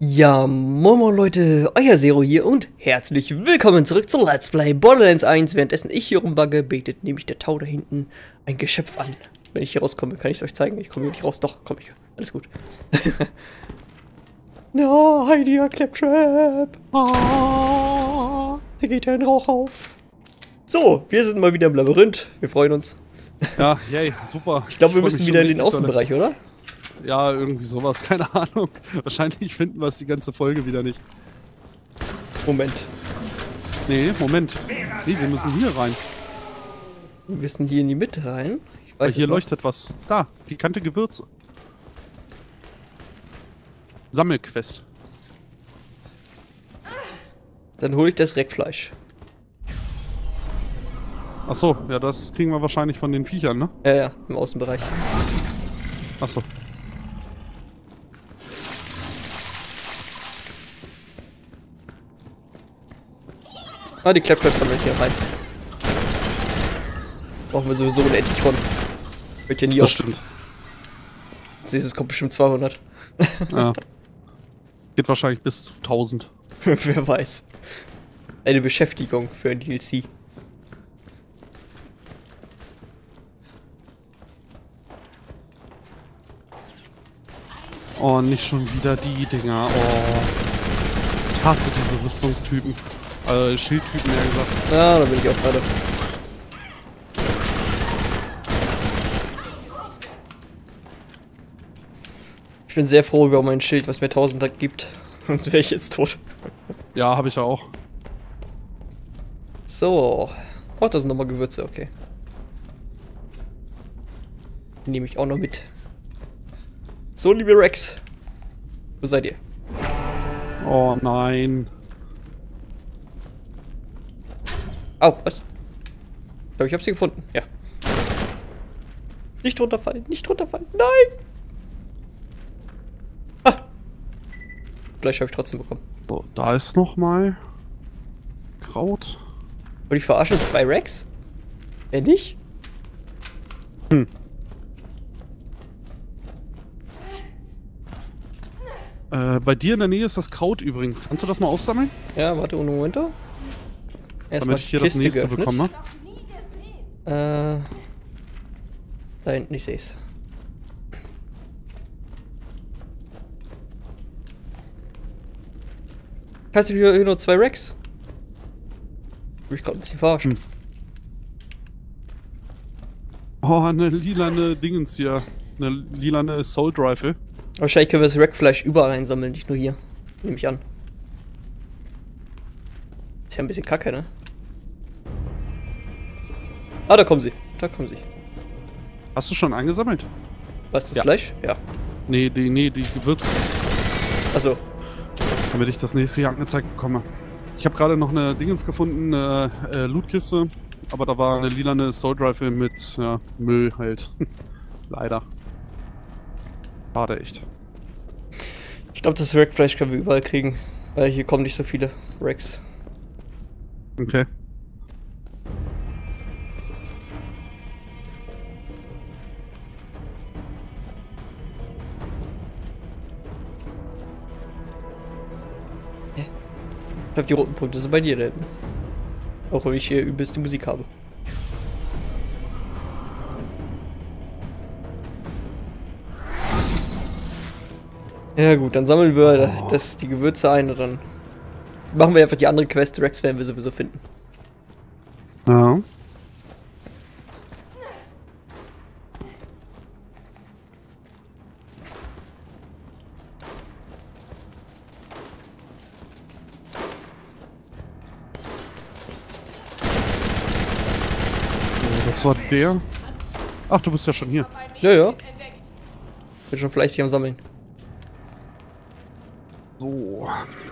Ja, Momo Leute, euer Zero hier und herzlich willkommen zurück zu Let's Play Borderlands 1. Währenddessen ich hier rumbugge, betet nämlich der Tau da hinten ein Geschöpf an. Wenn ich hier rauskomme, kann ich es euch zeigen. Ich komme hier nicht raus, doch, komme ich. Alles gut. No, Heidi, Claptrap. Ah, da geht ja ein Rauch auf. So, wir sind mal wieder im Labyrinth. Wir freuen uns. Ja, yay, super. Ich glaube, wir müssen wieder in den Außenbereich, oder? Ja, irgendwie sowas, keine Ahnung. Wahrscheinlich finden wir es die ganze Folge wieder nicht. Moment. Nee, Moment. Nee, wir müssen hier rein. Wir müssen hier in die Mitte rein. Ich Weil weiß hier es noch. leuchtet was. Da, pikante Gewürze. Sammelquest. Dann hole ich das Reckfleisch. Achso, ja, das kriegen wir wahrscheinlich von den Viechern, ne? Ja, ja, im Außenbereich. Achso. Ah, die Claptraps sammeln hier rein. Brauchen wir sowieso unendlich von. Hört ja nie Das auf. stimmt. Siehst du, es kommt bestimmt 200. Ja. Geht wahrscheinlich bis zu 1000. Wer weiß. Eine Beschäftigung für ein DLC. Oh, nicht schon wieder die Dinger. Oh. Ich hasse diese Rüstungstypen. Schildtypen, eher gesagt. Ja, da bin ich auch gerade. Ich bin sehr froh über mein Schild, was mir 1000 gibt. Sonst wäre ich jetzt tot. Ja, habe ich ja auch. So. Oh, da sind nochmal Gewürze, okay. Die nehme ich auch noch mit. So, liebe Rex. Wo seid ihr? Oh nein. Au, was? Ich glaube, ich habe sie gefunden. Ja. Nicht runterfallen, nicht runterfallen. Nein! Ah! Fleisch habe ich trotzdem bekommen. So, da ist noch mal Kraut. Wollte ich verarschen? 2 Rex? Nicht? Hm. Bei dir in der Nähe ist das Kraut übrigens. Kannst du das mal aufsammeln? Ja, warte, einen Moment. Erstmal Damit ich hier das nächste bekomme. Da hinten, ich sehe es. Kannst du hier nur 2 Rex? Hab ich gerade ein bisschen verarscht. Hm. Oh, eine lilane Dingens hier. Eine lilane Assault Rifle. Wahrscheinlich können wir das Rackfleisch überall einsammeln, nicht nur hier. Nehme ich an. Ist ja ein bisschen kacke, ne? Ah, da kommen sie. Da kommen sie. Hast du schon eingesammelt? Was, das Ja. Fleisch? Ja. Nee, die Gewürze. Achso. Damit ich das nächste Jahr angezeigt bekomme. Ich habe gerade noch eine Dingens gefunden, eine Lootkiste. Aber da war eine lilane Assault Rifle mit Müll halt. Leider. Schade, echt. Ich glaube, das Rackfleisch können wir überall kriegen. Weil hier kommen nicht so viele Racks. Okay. Ich glaube, die roten Punkte sind bei dir da hinten. Auch wenn ich hier übelst die Musik habe. Ja gut, dann sammeln wir die Gewürze ein und dann machen wir einfach die andere Quest. Rex werden wir sowieso finden. Ja. Das war der. Ach, du bist ja schon hier. Ja, ja. Bin schon fleißig am Sammeln. So.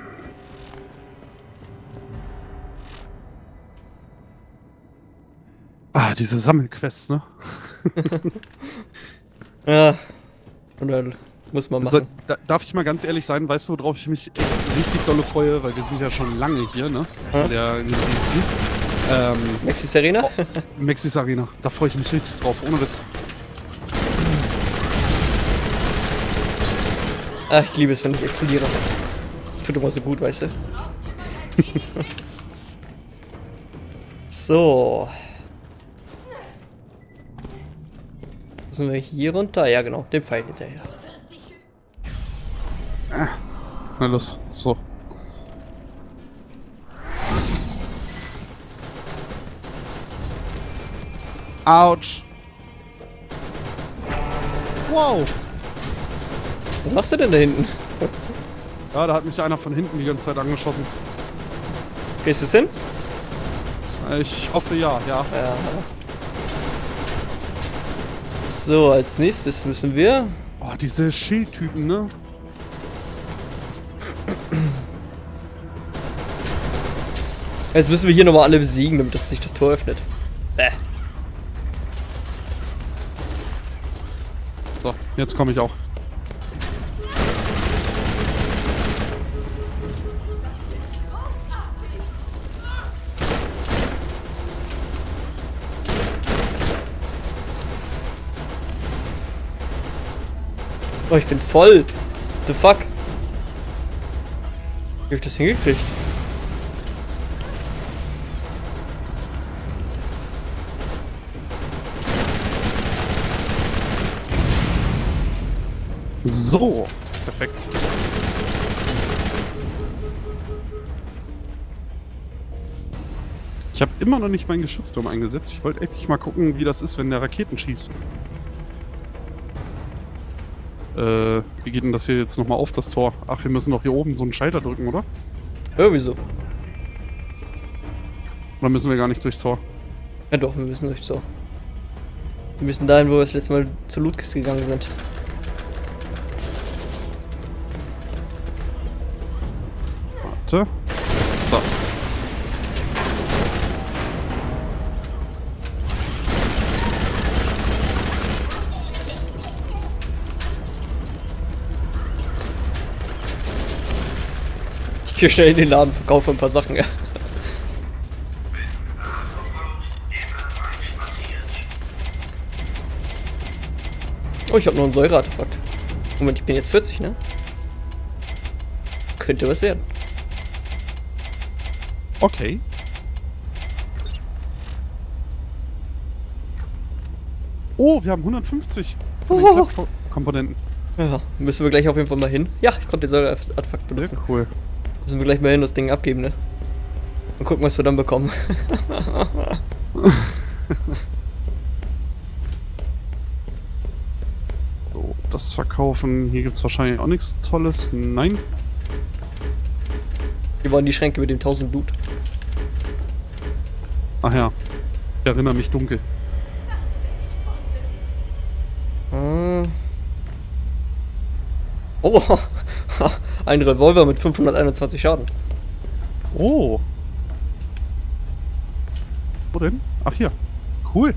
Ah, diese Sammelquests, ne? Ja. Und dann muss man Also, machen. darf ich mal ganz ehrlich sein, weißt du, worauf ich mich echt richtig dolle freue? Weil wir sind ja schon lange hier, ne? Ja. Der in DC. Maxis Arena? Maxis Arena. Da freue ich mich richtig drauf, ohne Witz. Ach, ich liebe es, wenn ich explodiere. tut immer so gut, weißt du? So. Sind wir hier runter? Ja, genau, den Pfeil hinterher. Na los, so. Autsch. Wow. Was machst du denn da hinten? Ja, da hat mich einer von hinten die ganze Zeit angeschossen. Gehst du es hin? Ich hoffe ja, ja. Ja. So, als nächstes müssen wir... Oh, diese Schildtypen, ne? Jetzt müssen wir hier nochmal alle besiegen, damit sich das Tor öffnet. So, jetzt komme ich auch. Oh, ich bin voll. The fuck? Wie hab ich das hingekriegt? So, perfekt. Ich habe immer noch nicht meinen Geschützturm eingesetzt. Ich wollte endlich mal gucken, wie das ist, wenn der Raketen schießt. Wie geht denn das hier jetzt nochmal auf, das Tor? Ach, wir müssen doch hier oben so einen Schalter drücken, oder? Wieso? Oder müssen wir gar nicht durchs Tor? Ja doch, wir müssen durch so. Wir müssen dahin, wo wir das letzte Mal zur Lootkiste gegangen sind. Warte. So. Ich gehe schnell in den Laden, verkaufe ein paar Sachen, ja. Oh, ich habe noch ein Säureartefakt. Moment, ich bin jetzt 40, ne? Könnte was werden. Okay. Oh, wir haben 150 Komponenten. Ja, müssen wir gleich auf jeden Fall mal hin. Ja, ich konnte den Säureartefakt benutzen. Sehr cool. Müssen wir gleich mal hin, das Ding abgeben, ne? Und gucken, was wir dann bekommen. So, das verkaufen. Hier gibt es wahrscheinlich auch nichts Tolles. Nein. Hier waren die Schränke mit dem 1000 Blut. Ach ja. Ich erinnere mich dunkel. Oh, ein Revolver mit 521 Schaden. Oh. Wo denn? Ach hier. Cool.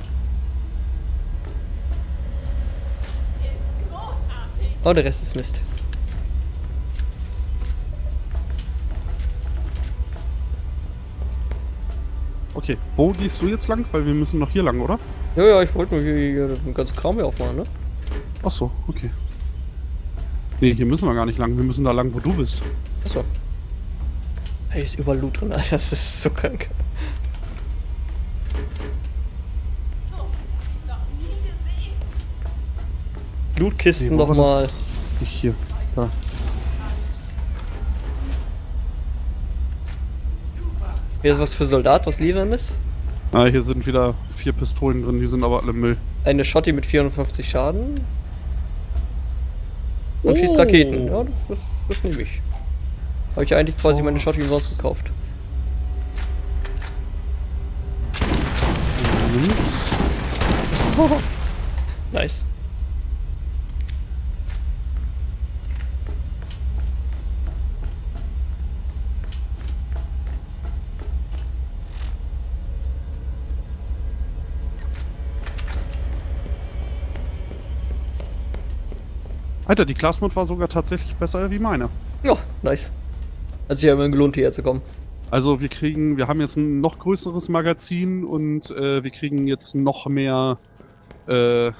Oh, der Rest ist Mist. Okay, wo gehst du jetzt lang? Weil wir müssen noch hier lang, oder? Ja, ich wollte nur hier den ganzen Kram hier aufmachen, ne? Ach so, okay. Nee, hier müssen wir gar nicht lang. Wir müssen da lang, wo du bist. Achso. Hier ist überall Loot drin, Alter. Das ist so krank. Lootkisten wo war nochmal. das? Nicht hier. Da. Hier ist was für Soldat, was liefern ist. Ah, hier sind wieder 4 Pistolen drin, die sind aber alle Müll. Eine Shotty mit 450 Schaden. Und schießt Raketen. Ja, das nehme ich. Habe ich eigentlich quasi meine Shotty umsonst gekauft. Nice. Alter, die Classmod war sogar tatsächlich besser wie meine. Ja, nice. Hat sich ja immer gelohnt, hierher zu kommen. Also wir haben jetzt ein noch größeres Magazin und wir kriegen jetzt noch mehr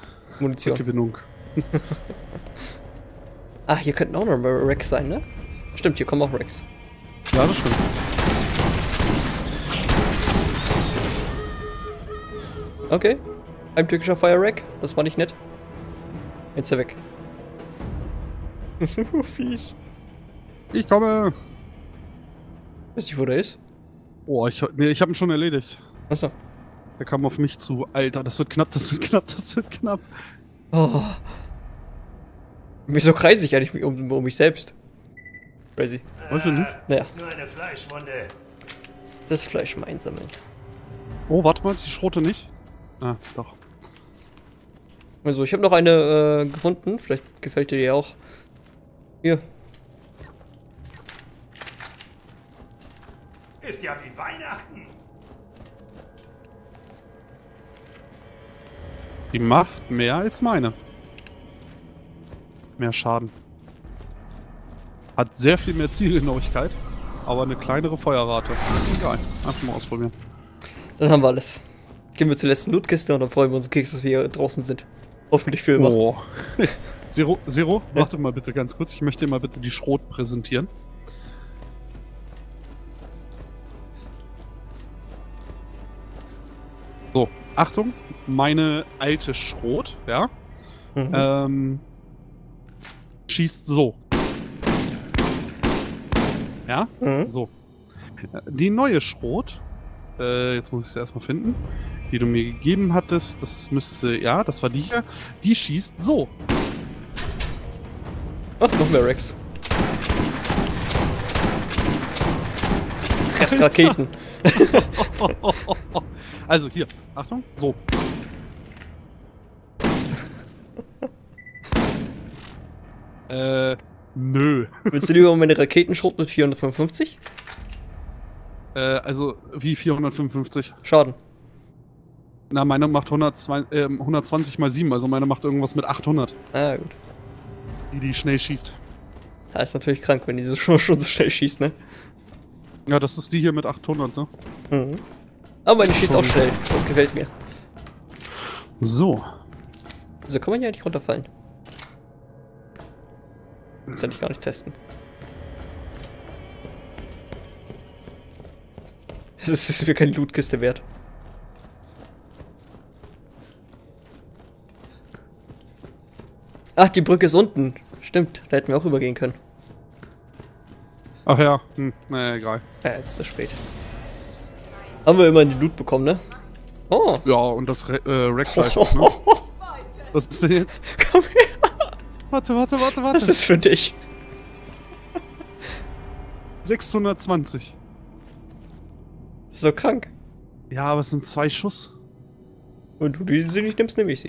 Munition. Gewinnung. Ah, hier könnten auch noch Racks sein, ne? Stimmt, hier kommen auch Rex. Ja, das stimmt. Okay. Ein türkischer Fire-Rack. Das war nicht nett. Jetzt ist er weg. Fies. Ich komme. Weiß nicht, wo der ist. Oh, ich habe ihn schon erledigt. Achso. Der kam auf mich zu. Alter, das wird knapp, das wird knapp, das wird knapp. Oh. Wieso kreise ich eigentlich um mich selbst? Crazy. Weiß ich nicht. Naja. Nur eine Fleischwunde. Das Fleisch mal einsammeln. Oh, warte mal, die Schrote nicht. Ah, doch. Also, ich habe noch eine gefunden. Vielleicht gefällt dir die auch. Hier. Ist ja wie Weihnachten. Die macht mehr als meine. Mehr Schaden. Hat sehr viel mehr Zielgenauigkeit, aber eine kleinere Feuerrate. Egal, einfach mal ausprobieren. Dann haben wir alles. Gehen wir zur letzten Lootkiste und dann freuen wir uns Keks, dass wir hier draußen sind. Hoffentlich für immer. Oh. Zero, warte mal bitte ganz kurz. Ich möchte dir mal bitte die Schrot präsentieren. So, Achtung, meine alte Schrot, ja, schießt so. Ja, so. Die neue Schrot, jetzt muss ich sie erstmal finden, die du mir gegeben hattest, das müsste, ja, das war die hier, die schießt so. Ach, noch mehr Rex. Restraketen. Also hier, Achtung, so. Nö. Willst du lieber meine Raketenschrot mit 455? Also wie 455? Schaden. Na, meine macht 120 mal 7, also meine macht irgendwas mit 800. Ah, gut. Die schnell schießt. Das ist natürlich krank, wenn die so schon so schnell schießt, ne? Ja, das ist die hier mit 800, ne? Mhm. Aber meine schießt auch schnell. Das gefällt mir. So. Also kann man hier eigentlich runterfallen. Das kann ich gar nicht testen. Das ist mir keine Lootkiste wert. Ach, die Brücke ist unten. Stimmt, da hätten wir auch rübergehen können. Ach ja, naja, egal. Ja, jetzt ist es spät. Haben wir immerhin die Loot bekommen, ne? Oh. Ja, und das Rackfleisch auch, ne? Was ist denn jetzt? Komm her. Warte. Das ist für dich. 620. So krank. Ja, aber es sind 2 Schuss. Und du die sie nicht nimmst, nehme ich sie.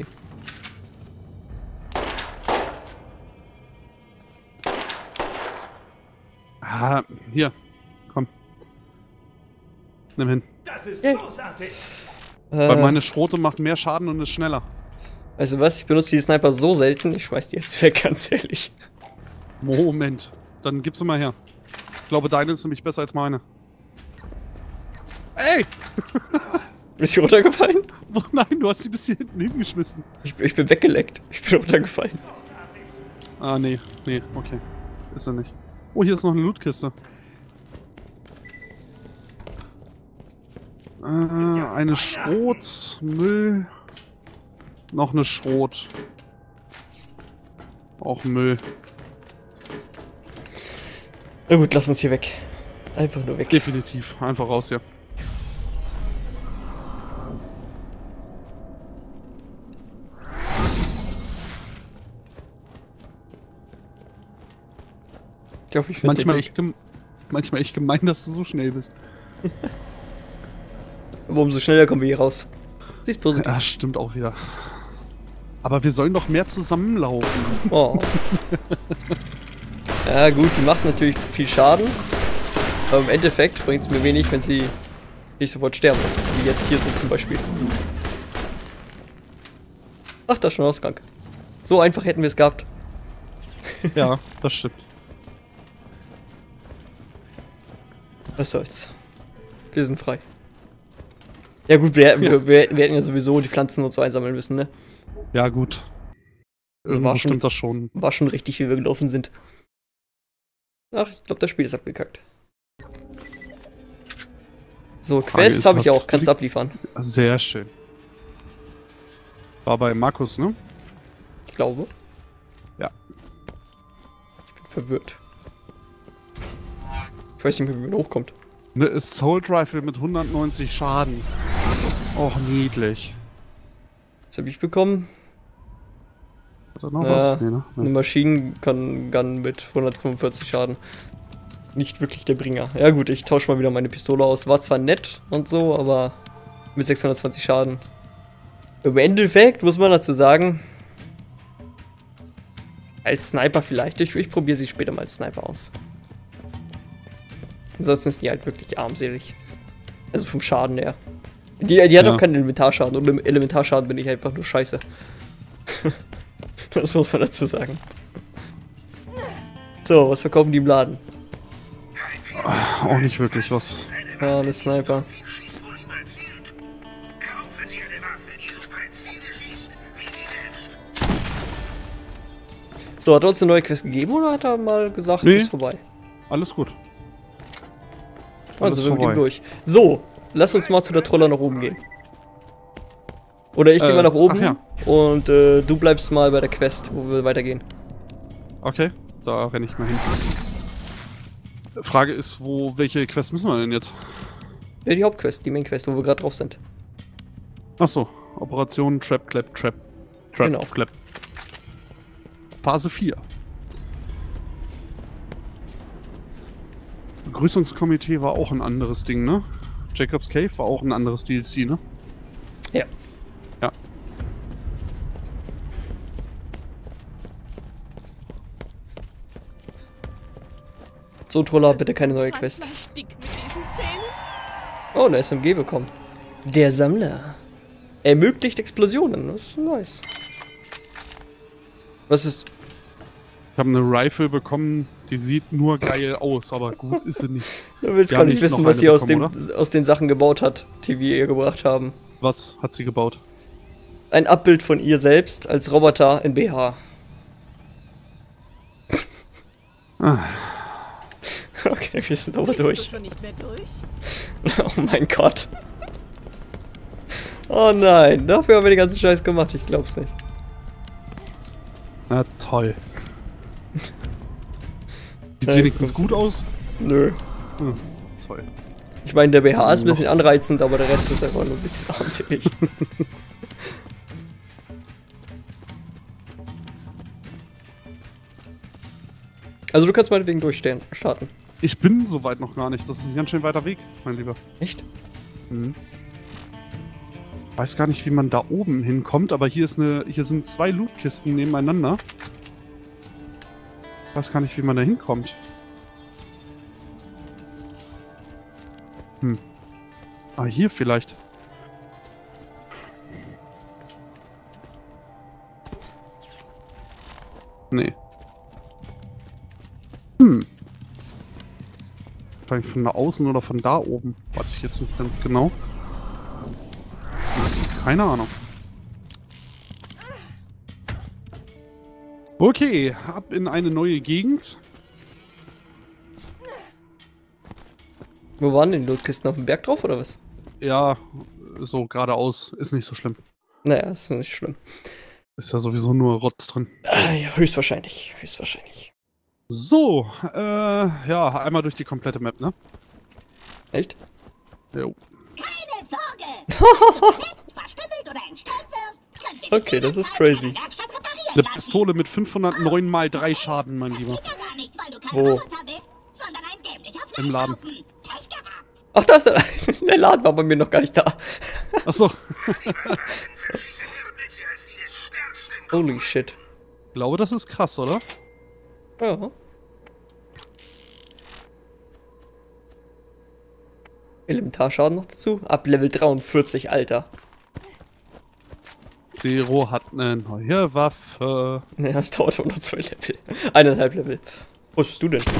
Ah, hier. Komm. Nimm hin. Das ist Yay. großartig. Weil meine Schrote macht mehr Schaden und ist schneller. Weißt du was? Ich benutze die Sniper so selten, ich schmeiß die jetzt weg, ganz ehrlich. Moment. Dann gib sie mal her. Ich glaube, deine ist nämlich besser als meine. Ey! Ist sie runtergefallen? Oh nein, du hast sie bis hier hinten hingeschmissen. Ich bin weggeleckt. Ich bin runtergefallen. Ah, nee, okay. Ist er nicht. Oh, hier ist noch eine Lootkiste. Eine Schrot, Müll. Noch eine Schrot. Auch Müll. Na gut, lass uns hier weg. Einfach nur weg. Definitiv. Einfach raus hier. Ich hoffe, ich finde Manchmal echt gemein, dass du so schnell bist. Aber umso schneller kommen wir hier raus. Sie ist positiv. Ja, stimmt auch wieder. Aber wir sollen doch mehr zusammenlaufen. Oh. Ja gut, die macht natürlich viel Schaden. Aber im Endeffekt bringt es mir wenig, wenn sie nicht sofort sterben. Wie jetzt hier so zum Beispiel. Ach, das ist schon Ausgang. So einfach hätten wir es gehabt. Ja, das stimmt. Was soll's. Wir sind frei. Ja gut, wir hätten ja sowieso die Pflanzen und so einsammeln müssen, ne? Ja, gut. Also Stimmt das schon. War schon richtig, wie wir gelaufen sind. Ach, ich glaube, das Spiel ist abgekackt. So, Quest habe ich auch. Kannst du abliefern. Sehr schön. War bei Markus, ne? Ich glaube. Ja. Ich bin verwirrt. Ich weiß nicht mehr, wie man hochkommt. Eine Assault Rifle mit 190 Schaden. Och, niedlich. Was habe ich bekommen? Hat er noch was? Nee, ne? Eine Maschinen-Gun mit 145 Schaden. Nicht wirklich der Bringer. Ja gut, ich tausche mal wieder meine Pistole aus. War zwar nett und so, aber mit 620 Schaden. Im Endeffekt muss man dazu sagen, als Sniper vielleicht. Ich probiere sie später mal als Sniper aus. Ansonsten ist die halt wirklich armselig. Also vom Schaden her. Die hat auch keinen Elementarschaden. Und im Elementarschaden bin ich einfach nur scheiße. Das muss man dazu sagen. So, was verkaufen die im Laden? Auch nicht wirklich was. Ja, eine Sniper. So, hat er uns eine neue Quest gegeben oder hat er mal gesagt, Nee. ist vorbei? Alles gut. Also, wir vorbei. gehen durch. So, lass uns mal zu der Troller nach oben gehen. Oder ich gehe mal nach oben ja. und du bleibst mal bei der Quest, wo wir weitergehen. Okay, da renne ich mal hin. Frage ist, welche Quest müssen wir denn jetzt? Ja, die Hauptquest, die Main-Quest, wo wir gerade drauf sind. Achso, Operation Trap, Genau. Clap. Phase 4. Begrüßungskomitee war auch ein anderes Ding, ne? Jacob's Cave war auch ein anderes DLC, ne? Ja. Ja. So, Troller, bitte keine neue Quest. Oh, eine SMG bekommen. Der Sammler. Ermöglicht Explosionen. Das ist nice. Was ist... Ich habe eine Rifle bekommen, die sieht nur geil aus, aber gut ist sie nicht. Du willst Ja, gar nicht nicht wissen, noch was eine sie aus, bekommen, aus den Sachen gebaut hat, die wir ihr gebracht haben. Was hat sie gebaut? Ein Abbild von ihr selbst als Roboter in BH. Okay, wir sind aber durch. Schon nicht mehr durch? Oh mein Gott. Oh nein, dafür haben wir den ganzen Scheiß gemacht, ich glaub's nicht. Na toll. Sieht Nein, wenigstens gut aus? Nö. Hm, toll. Ich meine, der BH ist ein bisschen anreizend, aber der Rest ist einfach nur ein bisschen armselig. Also du kannst meinetwegen starten. Ich bin soweit noch gar nicht. Das ist ein ganz schön weiter Weg, mein Lieber. Echt? Mhm. Weiß gar nicht, wie man da oben hinkommt, aber hier sind 2 Lootkisten nebeneinander. Weiß gar nicht, wie man da hinkommt. Ah, hier vielleicht. Nee. Wahrscheinlich von da außen oder von da oben. Weiß ich jetzt nicht ganz genau. Keine Ahnung. Okay, ab in eine neue Gegend. Wo waren denn die Lootkisten? Auf dem Berg drauf oder was? Ja, so geradeaus. Ist nicht so schlimm. Naja, ist nicht schlimm. Ist ja sowieso nur Rotz drin. Ah, ja, höchstwahrscheinlich. Höchstwahrscheinlich. So, ja, einmal durch die komplette Map, ne? Echt? Jo. Keine Sorge! Verstümmelt oder entstellt wirst, können wir Okay, das ist crazy. Eine Pistole mit 509 mal 3 Schaden, mein Lieber. Ja gar nicht, weil du kein Wo? Roboter bist, sondern ein dämlicher Im Laden. Fleischhaufen. Pech gehabt. Ach, da ist der. Der Laden war bei mir noch gar nicht da. Achso. Holy shit. Ich glaube, das ist krass, oder? Ja. Elementarschaden noch dazu. Ab Level 43, Alter. Zero hat eine neue Waffe. Ja, es dauert aber noch 2 Level. 1,5 Level. Wo bist du denn? Ist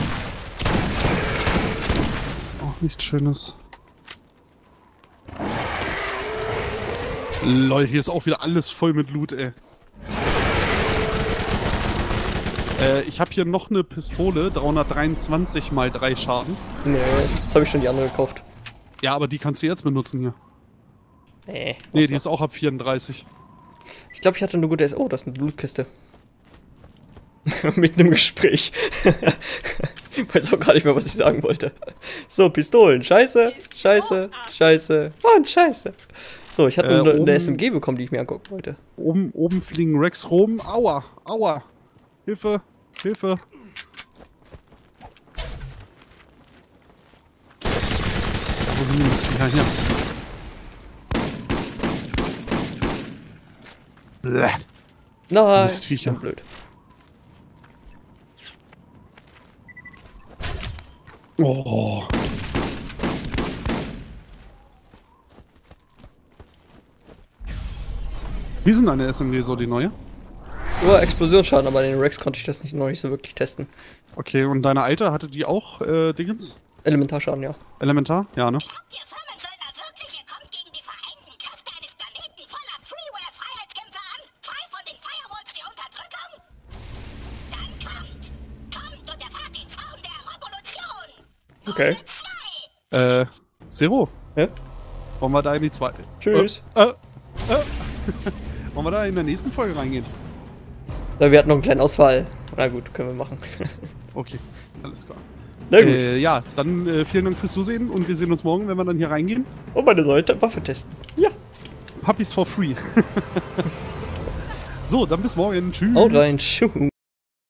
auch nichts Schönes. Lol, hier ist auch wieder alles voll mit Loot, ey. Ich habe hier noch eine Pistole, 323 mal 3 Schaden. Nee, jetzt habe ich schon die andere gekauft. Ja, aber die kannst du jetzt benutzen hier. Nee. Nee, die ist auch ab 34. Ich glaube, ich hatte eine gute Oh, das ist eine Blutkiste. Mitten im Gespräch. Weiß auch gar nicht mehr, was ich sagen wollte. So, Pistolen. Scheiße, scheiße, scheiße und scheiße. So, ich hatte eine SMG bekommen, die ich mir angucken wollte. Oben fliegen Rex rum. Aua, aua. Hilfe, Hilfe. Wo sind die Viecher hier? Bläh. Nein, Mistviecher. blöd. Oh. Wie sind eine SMG so, die neue? Nur Explosionsschaden, aber den Rex konnte ich das noch nicht so wirklich testen. Okay, und deine alte, hatte die auch Dingens? Elementarschaden, ja. Elementar? Ja, ne? Glaubt ihr Firmensöldner wirklich, ihr kommt gegen die vereinten Kräfte eines Planeten voller Freeware-Freiheitskämpfer an? Frei von den Firewalls der Unterdrückung? Dann kommt und erfahrt den Traum der Revolution! Okay. Runde 2! Zero. Ja? Wollen wir da in die zweite? Tschüss. Wollen wir da in der nächsten Folge reingehen? Wir hatten noch einen kleinen Ausfall. Na gut, können wir machen. Okay, alles klar. Na gut. Ja, dann vielen Dank fürs Zusehen und wir sehen uns morgen, wenn wir dann hier reingehen. Und meine neue Waffe testen. Ja. Puppies for free. So, dann bis morgen. Tschüss. Haut rein. Tschüss.